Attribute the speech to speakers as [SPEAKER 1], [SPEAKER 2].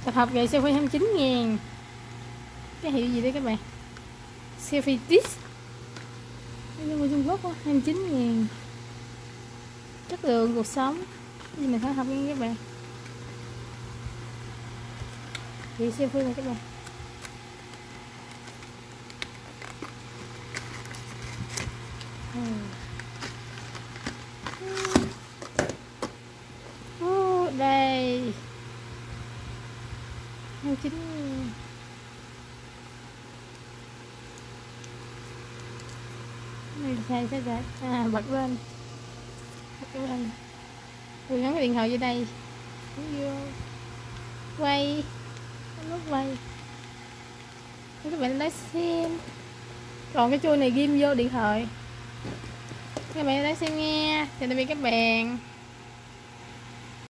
[SPEAKER 1] Tập hợp về selfie 29.000. Cái hiệu gì đấy các bạn? Selfie Tips. Cái của Trung Quốc á, 29.000. Chất lượng cuộc sống. Cái gì mình phải học nha các bạn. Hiệu selfie này các bạn. Đây 29. Này sai sẽ ra bật lên rồi gắn cái điện thoại vô đây, vô quay nút quay các bạn lấy xem, còn cái chuông này ghim vô điện thoại các bạn lấy xem nghe. Chào tạm biệt các bạn.